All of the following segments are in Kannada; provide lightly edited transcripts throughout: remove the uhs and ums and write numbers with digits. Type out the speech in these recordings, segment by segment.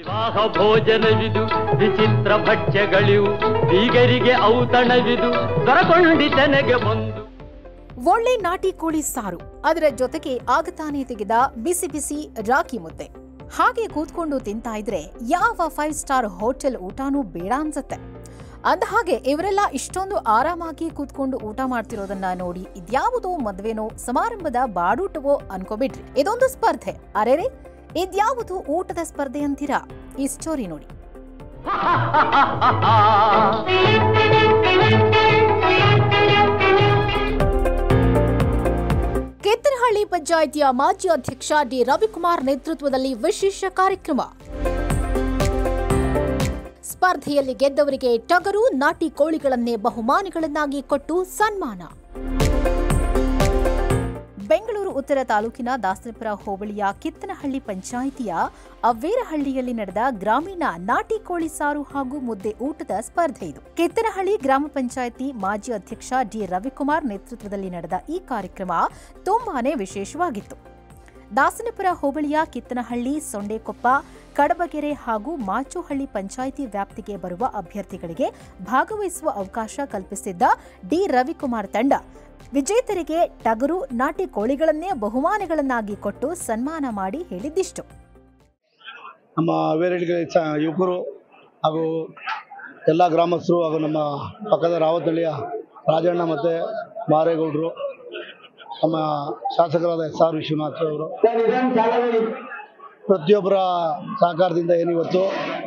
ಭೋಜನವಿದು ವಿಚಿತ್ರ ಭಕ್ಷ್ಯಗಳಿವು ಬೀಗರಿಗೆ ಔತಣವಿದು ದೊರಕೊಂಡಿತನೆಗೆ ಬಂದು ಒಳ್ಳೆ ನಾಟಿ ಕೋಳಿ ಸಾರು, ಅದರ ಜೊತೆಗೆ ಆಗತಾನೆ ತೆಗೆದ ಬಿಸಿ ಬಿಸಿ ರಾಗಿ ಮುದ್ದೆ. ಹಾಗೆ ಕೂತ್ಕೊಂಡು ತಿಂತಾ ಇದ್ರೆ ಯಾವ 5 ಸ್ಟಾರ್ ಹೋಟೆಲ್ ಊಟನೂ ಬೇಡ ಅನ್ಸತ್ತೆ. ಅಂದಹಾಗೆ ಇವರೆಲ್ಲ ಇಷ್ಟೊಂದು ಆರಾಮಾಗಿ ಕೂತ್ಕೊಂಡು ಊಟ ಮಾಡ್ತಿರೋದನ್ನ ನೋಡಿ ಇದ್ಯಾವುದೋ ಮದ್ವೆನೋ ಸಮಾರಂಭದ ಬಾಡೂಟವೋ ಅನ್ಕೋಬಿಟ್ರಿ. ಇದೊಂದು ಸ್ಪರ್ಧೆ. ಅರೆರೆ, ಇದ್ಯಾವುದು ಊಟದ ಸ್ಪರ್ಧೆ ಅಂತೀರಾ? ಈ ಸ್ಟೋರಿ ನೋಡಿ. ಕೆತ್ತನಹಳ್ಳಿ ಪಂಚಾಯಿತಿಯ ಮಾಜಿ ಅಧ್ಯಕ್ಷ ಡಿ ರವಿಕುಮಾರ್ ನೇತೃತ್ವದಲ್ಲಿ ವಿಶೇಷ ಕಾರ್ಯಕ್ರಮ. ಸ್ಪರ್ಧೆಯಲ್ಲಿ ಗೆದ್ದವರಿಗೆ ಟಗರು, ನಾಟಿ ಕೋಳಿಗಳನ್ನೇ ಬಹುಮಾನಗಳನ್ನಾಗಿ ಕೊಟ್ಟು ಸನ್ಮಾನ. ಬೆಂಗಳೂರು ಉತ್ತರ ತಾಲೂಕಿನ ದಾಸನಪುರ ಹೋಬಳಿಯ ಕಿತ್ತನಹಳ್ಳಿ ಪಂಚಾಯಿತಿಯ ಅವ್ವೇರಹಳ್ಳಿಯಲ್ಲಿ ನಡೆದ ಗ್ರಾಮೀಣ ನಾಟಿ ಕೋಳಿ ಸಾರು ಹಾಗೂ ಮುದ್ದೆ ಊಟದ ಸ್ಪರ್ಧೆ ಇದು. ಕಿತ್ತನಹಳ್ಳಿ ಗ್ರಾಮ ಪಂಚಾಯಿತಿ ಮಾಜಿ ಅಧ್ಯಕ್ಷ ಡಿ ರವಿಕುಮಾರ್ ನೇತೃತ್ವದಲ್ಲಿ ನಡೆದ ಈ ಕಾರ್ಯಕ್ರಮ ತುಂಬಾನೇ ವಿಶೇಷವಾಗಿತ್ತು. ದಾಸನಪುರ ಹೋಬಳಿಯ ಕಿತ್ತನಹಳ್ಳಿ, ಸೊಂಡೆಕೊಪ್ಪ, ಕಡಬಗೆರೆ ಹಾಗೂ ಮಾಚೋಹಳ್ಳಿ ಪಂಚಾಯಿತಿ ವ್ಯಾಪ್ತಿಗೆ ಬರುವ ಅಭ್ಯರ್ಥಿಗಳಿಗೆ ಭಾಗವಹಿಸುವ ಅವಕಾಶ ಕಲ್ಪಿಸಿದ್ದ ಡಿ ರವಿಕುಮಾರ್ ತಂಡ ವಿಜೇತರಿಗೆ ಟಗರು, ನಾಟಿ ಕೋಳಿಗಳನ್ನೇ ಬಹುಮಾನಗಳನ್ನಾಗಿ ಕೊಟ್ಟು ಸನ್ಮಾನ ಮಾಡಿ ಹೇಳಿದ್ದಿಷ್ಟು. ನಮ್ಮ ವೇರಳ್ಳಿ ಯುವಕರು ಹಾಗೂ ಎಲ್ಲ ಗ್ರಾಮಸ್ಥರು ಹಾಗೂ ನಮ್ಮ ಪಕ್ಕದ ರಾವತಹಳ್ಳಿಯ ರಾಜಣ್ಣ ಮತ್ತು ಮಾರೇಗೌಡರು, ನಮ್ಮ ಶಾಸಕರಾದ SR ವಿಶ್ವನಾಥ್ ಅವರು ಪ್ರತಿಯೊಬ್ಬರ ಸಹಕಾರದಿಂದ ಏನಿವತ್ತು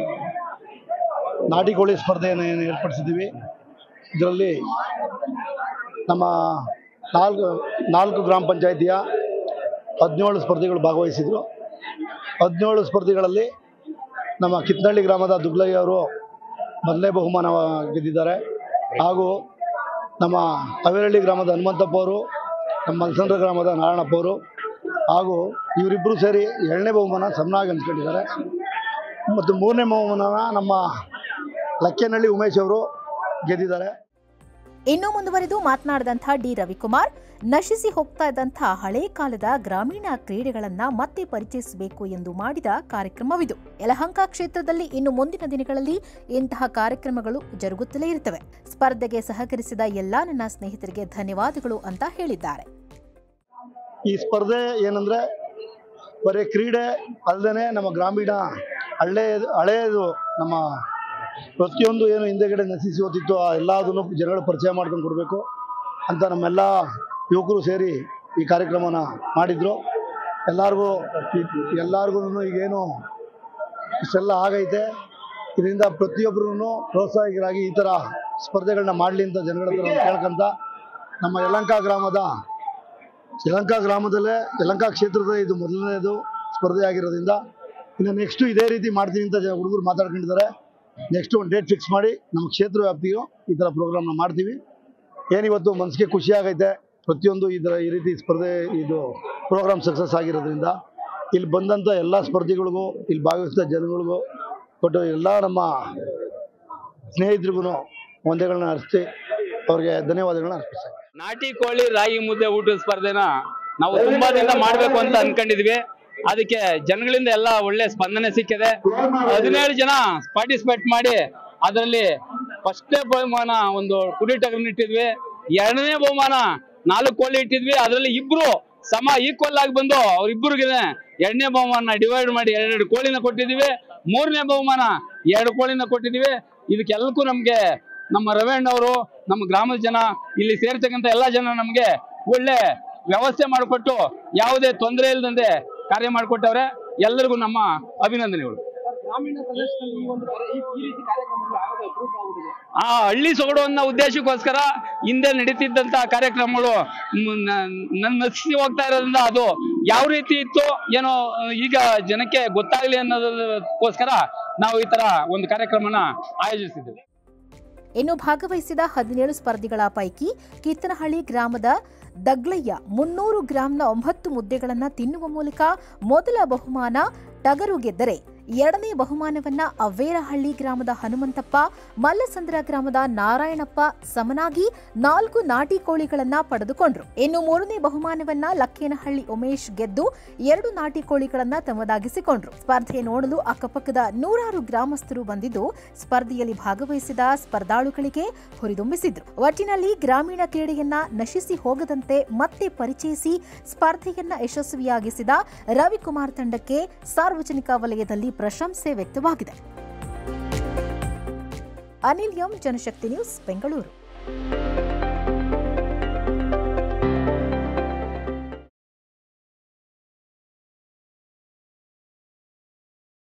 ನಾಟಿ ಕೋಳಿ ಸ್ಪರ್ಧೆಯನ್ನು ಏರ್ಪಡಿಸಿದ್ದೀವಿ. ಇದರಲ್ಲಿ ನಮ್ಮ ನಾಲ್ಕು ಗ್ರಾಮ ಪಂಚಾಯಿತಿಯ 17 ಸ್ಪರ್ಧಿಗಳು ಭಾಗವಹಿಸಿದರು. 17 ಸ್ಪರ್ಧಿಗಳಲ್ಲಿ ನಮ್ಮ ಕಿತ್ತನಹಳ್ಳಿ ಗ್ರಾಮದ ದುಗ್ಲಯ್ಯ ಅವರು ಮೊದಲನೇ ಬಹುಮಾನ ಗೆದ್ದಿದ್ದಾರೆ. ಹಾಗೂ ನಮ್ಮ ಅವೇರಹಳ್ಳಿ ಗ್ರಾಮದ ಹನುಮಂತಪ್ಪ ಅವರು, ನಮ್ಮ ಮಲ್ಸಂದ್ರ ಗ್ರಾಮದ ನಾರಾಯಣಪ್ಪ ಅವರು ಹಾಗೂ ಇವರಿಬ್ಬರು ಸೇರಿ 2ನೇ ಬಹುಮಾನ ಸಮನಾಗಿ ಹಂಚ್ಕೊಂಡಿದ್ದಾರೆ. ಮತ್ತು 3ನೇ ಬಹುಮಾನ ನಮ್ಮ ಲಕ್ಕೇನಹಳ್ಳಿ ಉಮೇಶ್ ಅವರು ಗೆದ್ದಿದ್ದಾರೆ. ಇನ್ನು ಮುಂದುವರೆದು ಮಾತನಾಡಿದಂಥ ಡಿ ರವಿಕುಮಾರ್, ನಶಿಸಿ ಹೋಗ್ತಾ ಇದ್ದಂಥ ಹಳೆ ಕಾಲದ ಗ್ರಾಮೀಣ ಕ್ರೀಡೆಗಳನ್ನ ಮತ್ತೆ ಪರಿಚಯಿಸಬೇಕು ಎಂದು ಮಾಡಿದ ಕಾರ್ಯಕ್ರಮವಿದು. ಯಲಹಂಕ ಕ್ಷೇತ್ರದಲ್ಲಿ ಇನ್ನು ಮುಂದಿನ ದಿನಗಳಲ್ಲಿ ಇಂತಹ ಕಾರ್ಯಕ್ರಮಗಳು ಜರುಗುತ್ತಲೇ ಇರುತ್ತವೆ. ಸ್ಪರ್ಧೆಗೆ ಸಹಕರಿಸಿದ ಎಲ್ಲಾ ನನ್ನ ಸ್ನೇಹಿತರಿಗೆ ಧನ್ಯವಾದಗಳು ಅಂತ ಹೇಳಿದ್ದಾರೆ. ಈ ಸ್ಪರ್ಧೆ ಏನಂದ್ರೆ ಬರೀ ಕ್ರೀಡೆ ಅಲ್ಲದೆ ನಮ್ಮ ಗ್ರಾಮೀಣ ಹಳೆಯದು ನಮ್ಮ ಪ್ರತಿಯೊಂದು ಏನು ಹಿಂದೆಗಡೆ ನಶಿಸಿ ಹೋಗ್ತಿತ್ತು ಆ ಎಲ್ಲದನ್ನು ಜನಗಳು ಪರಿಚಯ ಮಾಡ್ಕೊಂಡು ಕೊಡಬೇಕು ಅಂತ ನಮ್ಮೆಲ್ಲ ಯುವಕರು ಸೇರಿ ಈ ಕಾರ್ಯಕ್ರಮನ ಮಾಡಿದ್ರು. ಎಲ್ಲರಿಗೂ ಈಗೇನು ಇಷ್ಟೆಲ್ಲ ಆಗೈತೆ, ಇದರಿಂದ ಪ್ರತಿಯೊಬ್ಬರೂ ಪ್ರೋತ್ಸಾಹಿಕರಾಗಿ ಈ ಥರ ಸ್ಪರ್ಧೆಗಳನ್ನ ಮಾಡಲಿ ಅಂತ ಜನಗಳ ಹತ್ರ ಕೇಳ್ಕೊಂತ ನಮ್ಮ ಯಲಹಂಕ ಗ್ರಾಮದಲ್ಲೇ ಯಲಹಂಕ ಕ್ಷೇತ್ರದ ಇದು ಮೊದಲನೇದು ಸ್ಪರ್ಧೆ ಆಗಿರೋದ್ರಿಂದ ಇನ್ನು ನೆಕ್ಸ್ಟು ಇದೇ ರೀತಿ ಮಾಡ್ತೀನಿ ಅಂತ ಹುಡುಗರು ಮಾತಾಡ್ಕೊಂಡಿದ್ದಾರೆ. ನೆಕ್ಸ್ಟ್ ಒಂದು ಡೇಟ್ ಫಿಕ್ಸ್ ಮಾಡಿ ನಮ್ಮ ಕ್ಷೇತ್ರ ವ್ಯಾಪ್ತಿಯು ಈ ಥರ ಪ್ರೋಗ್ರಾಮ್ನ ಮಾಡ್ತೀವಿ. ಏನಿವತ್ತು ಮನಸ್ಸಿಗೆ ಖುಷಿ ಆಗೈತೆ, ಪ್ರತಿಯೊಂದು ಈ ರೀತಿ ಸ್ಪರ್ಧೆ ಇದು ಪ್ರೋಗ್ರಾಮ್ ಸಕ್ಸಸ್ ಆಗಿರೋದ್ರಿಂದ ಇಲ್ಲಿ ಬಂದಂಥ ಎಲ್ಲ ಸ್ಪರ್ಧಿಗಳಿಗೂ, ಇಲ್ಲಿ ಭಾಗವಹಿಸಿದ ಜನಗಳಿಗೂ ಕೊಟ್ಟು ಎಲ್ಲ ನಮ್ಮ ಸ್ನೇಹಿತರಿಗೂ ವಂದನೆಗಳನ್ನ ಅರ್ಪಿಸಿ ಅವ್ರಿಗೆ ಧನ್ಯವಾದಗಳನ್ನ ಅರ್ಪಿಸ್ತಾರೆ. ನಾಟಿ ಕೋಳಿ ರಾಗಿ ಮುದ್ದೆ ಊಟದ ಸ್ಪರ್ಧೆನ ನಾವು ತುಂಬಾ ದಿನ ಮಾಡ್ಬೇಕು ಅಂತ ಅನ್ಕೊಂಡಿದ್ವಿ. ಅದಕ್ಕೆ ಜನಗಳಿಂದ ಎಲ್ಲ ಒಳ್ಳೆ ಸ್ಪಂದನೆ ಸಿಕ್ಕಿದೆ. 17 ಜನ ಪಾರ್ಟಿಸಿಪೇಟ್ ಮಾಡಿ ಅದರಲ್ಲಿ ಫಸ್ಟ್ನೇ ಬಹುಮಾನ ಒಂದು ಕುರಿ ಟಗರ್ ಇಟ್ಟಿದ್ವಿ, 2ನೇ ಬಹುಮಾನ 4 ಕೋಳಿ ಇಟ್ಟಿದ್ವಿ. ಅದರಲ್ಲಿ ಇಬ್ರು ಸಮ ಈಕ್ವಲ್ ಆಗಿ ಬಂದು ಅವ್ರಿಬ್ಬರಿಗೆ 2ನೇ ಬಹುಮಾನ ಡಿವೈಡ್ ಮಾಡಿ 2 ಕೋಳಿನ ಕೊಟ್ಟಿದ್ದೀವಿ. 3ನೇ ಬಹುಮಾನ 2 ಕೋಳಿನ ಕೊಟ್ಟಿದ್ದೀವಿ. ಇದಕ್ಕೆಲ್ಲಕ್ಕೂ ನಮ್ಗೆ ನಮ್ಮ ರವೀಣ್ ಅವರು, ನಮ್ಮ ಗ್ರಾಮದ ಜನ, ಇಲ್ಲಿ ಸೇರ್ತಕ್ಕಂಥ ಎಲ್ಲ ಜನ ನಮ್ಗೆ ಒಳ್ಳೆ ವ್ಯವಸ್ಥೆ ಮಾಡಿಕೊಟ್ಟು ಯಾವುದೇ ತೊಂದರೆ ಇಲ್ಲದಂತೆ ಕಾರ್ಯ ಮಾಡಿಕೊಟ್ಟವ್ರೆ. ಎಲ್ಲರಿಗೂ ನಮ್ಮ ಅಭಿನಂದನೆಗಳು. ಆ ಹಳ್ಳಿ ಸೊಗಡು ಅನ್ನೋ ಉದ್ದೇಶಕ್ಕೋಸ್ಕರ ಹಿಂದೆ ನಡೀತಿದ್ದಂತ ಕಾರ್ಯಕ್ರಮಗಳು ನಶಿಸಿ ಹೋಗ್ತಾ ಇರೋದ್ರಿಂದ ಅದು ಯಾವ ರೀತಿ ಇತ್ತು ಏನೋ ಈಗ ಜನಕ್ಕೆ ಗೊತ್ತಾಗ್ಲಿ ಅನ್ನೋದಕ್ಕೋಸ್ಕರ ನಾವು ಈ ತರ ಒಂದು ಕಾರ್ಯಕ್ರಮನ ಆಯೋಜಿಸಿದ್ದೇವೆ. ಇನ್ನು ಭಾಗವಹಿಸಿದ 17 ಸ್ಪರ್ಧಿಗಳ ಪೈಕಿ ಕಿತ್ತನಹಳ್ಳಿ ಗ್ರಾಮದ ದಗ್ಲಯ್ಯ 300 ಗ್ರಾಂನ 9 ಮುದ್ದೆಗಳನ್ನು ತಿನ್ನುವ ಮೂಲಕ ಮೊದಲ ಬಹುಮಾನ ಟಗರು ಗೆದ್ದರೆ, ಎರಡನೇ ಬಹುಮಾನವನ್ನ ಅವ್ವೇರಹಳ್ಳಿ ಗ್ರಾಮದ ಹನುಮಂತಪ್ಪ, ಮಲ್ಲಸಂದ್ರ ಗ್ರಾಮದ ನಾರಾಯಣಪ್ಪ ಸಮನಾಗಿ 4 ನಾಟಿ ಕೋಳಿಗಳನ್ನ ಪಡೆದುಕೊಂಡ್ರು. ಇನ್ನು ಮೂರನೇ ಬಹುಮಾನವನ್ನ ಲಕ್ಕೇನಹಳ್ಳಿ ಉಮೇಶ್ ಗೆದ್ದು 2 ನಾಟಿ ಕೋಳಿಗಳನ್ನ ತಮ್ಮದಾಗಿಸಿಕೊಂಡ್ರು. ಸ್ಪರ್ಧೆ ನೋಡಲು ಅಕ್ಕಪಕ್ಕದ 100 ಗ್ರಾಮಸ್ಥರು ಬಂದಿದ್ದು ಸ್ಪರ್ಧೆಯಲ್ಲಿ ಭಾಗವಹಿಸಿದ ಸ್ಪರ್ಧಾಳುಗಳಿಗೆ ಹುರಿದುಂಬಿಸಿದ್ರು. ಒಟ್ಟಿನಲ್ಲಿ ಗ್ರಾಮೀಣ ಕ್ರೀಡೆಯನ್ನ ನಶಿಸಿ ಹೋಗದಂತೆ ಮತ್ತೆ ಪರಿಚಯಿಸಿ ಸ್ಪರ್ಧೆಯನ್ನ ಯಶಸ್ವಿಯಾಗಿಸಿದ ರವಿಕುಮಾರ್ ತಂಡಕ್ಕೆ ಸಾರ್ವಜನಿಕ ವಲಯದಲ್ಲಿ ಪ್ರಶಂಸೆ ವ್ಯಕ್ತವಾಗಿದೆ. Anil M, Janashakti news, Bengaluru.